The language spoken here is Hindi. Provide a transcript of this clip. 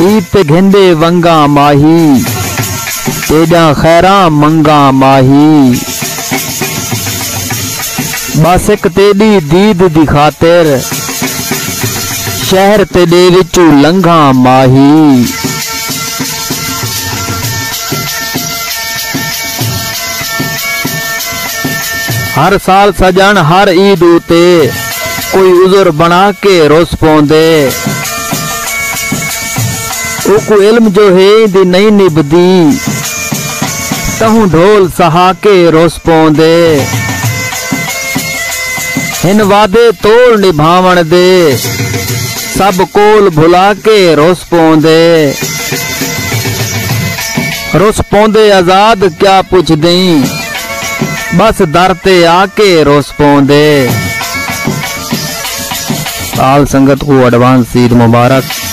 ईद ते घेंदे वंगा माही तेजा खैरा मंगा माही। बस एक तेरी दीद दी खातिर शहर तेरे विचू लंघा माही। हर साल सजन हर ईद उते कोई उज़र बना के रोस पौंदे। ओकू इल्म जो है दी नहीं निभदी तहूं ढोल सहा के रोस पौंदे। हिन वादे तोड़ निभावण दे सब कोल भुला के रोस पौंदे। रोस पौंदे आजाद क्या पुछ दई बस दर ते आके रोस पौंदे। आल संगत को एडवांस ईद मुबारक।